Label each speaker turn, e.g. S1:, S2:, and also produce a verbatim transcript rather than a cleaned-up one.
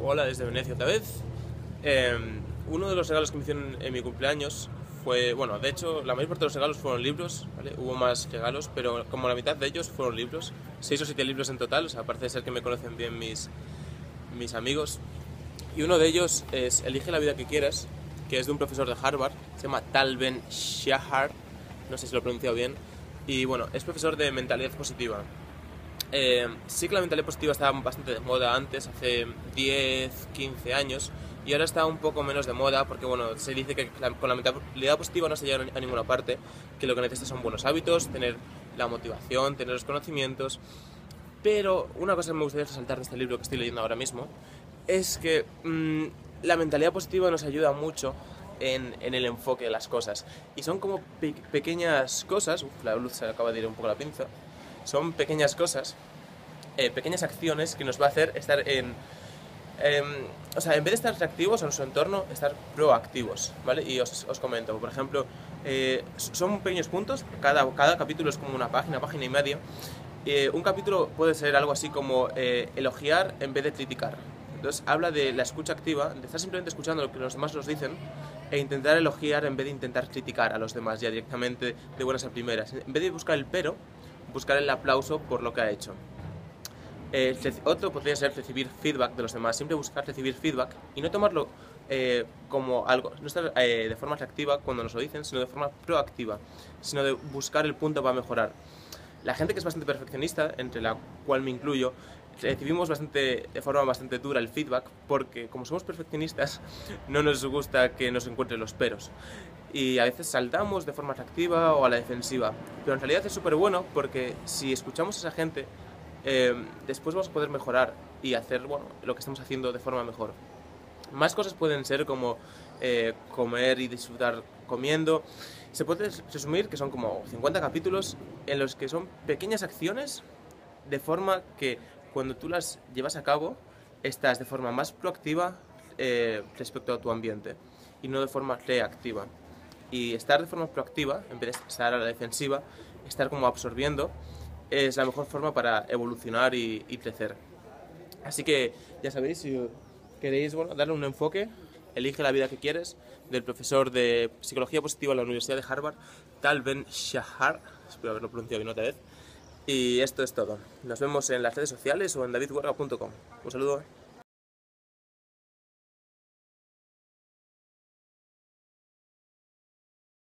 S1: Hola desde Venecia otra vez. Eh, uno de los regalos que me hicieron en mi cumpleaños fue, bueno, de hecho la mayor parte de los regalos fueron libros, ¿vale? Hubo más regalos, pero como la mitad de ellos fueron libros, seis o siete libros en total, o sea, parece ser que me conocen bien mis, mis amigos. Y uno de ellos es Elige la vida que quieras, que es de un profesor de Harvard, se llama Tal Ben-Shahar, no sé si lo he pronunciado bien, y bueno, es profesor de mentalidad positiva. Eh, sí que la mentalidad positiva estaba bastante de moda antes, hace diez, quince años, y ahora está un poco menos de moda porque bueno, se dice que la, con la mentalidad positiva no se llega a ninguna parte, que lo que necesitas son buenos hábitos, tener la motivación, tener los conocimientos. Pero una cosa que me gustaría resaltar de este libro que estoy leyendo ahora mismo es que mmm, la mentalidad positiva nos ayuda mucho en, en el enfoque de las cosas. Y son como pe pequeñas cosas, uf, la luz se acaba de ir un poco la pinza, son pequeñas cosas, eh, pequeñas acciones que nos va a hacer estar en... Eh, o sea, en vez de estar reactivos a nuestro entorno, estar proactivos, ¿vale? Y os, os comento, por ejemplo, eh, son pequeños puntos, cada, cada capítulo es como una página, página y media. Eh, un capítulo puede ser algo así como eh, elogiar en vez de criticar. Entonces habla de la escucha activa, de estar simplemente escuchando lo que los demás nos dicen e intentar elogiar en vez de intentar criticar a los demás ya directamente de buenas a primeras. En vez de buscar el pero, buscar el aplauso por lo que ha hecho. Eh, otro podría ser recibir feedback de los demás, siempre buscar recibir feedback y no tomarlo eh, como algo, no estar eh, de forma reactiva cuando nos lo dicen, sino de forma proactiva, sino de buscar el punto para mejorar. La gente que es bastante perfeccionista, entre la cual me incluyo, recibimos bastante, de forma bastante dura el feedback porque como somos perfeccionistas no nos gusta que nos encuentren los peros y a veces saltamos de forma reactiva o a la defensiva, pero en realidad es súper bueno porque si escuchamos a esa gente eh, después vamos a poder mejorar y hacer bueno, lo que estamos haciendo de forma mejor. Más cosas pueden ser como eh, comer y disfrutar comiendo. Se puede resumir que son como cincuenta capítulos en los que son pequeñas acciones de forma que cuando tú las llevas a cabo estás de forma más proactiva eh, respecto a tu ambiente y no de forma reactiva. Y estar de forma proactiva, en vez de estar a la defensiva, estar como absorbiendo, es la mejor forma para evolucionar y, y crecer. Así que ya sabéis, si queréis bueno, darle un enfoque, Elige la vida que quieres, del profesor de Psicología Positiva de la Universidad de Harvard, Tal Ben-Shahar, espero haberlo pronunciado bien otra vez. Y esto es todo. Nos vemos en las redes sociales o en david huerga punto com. Un saludo.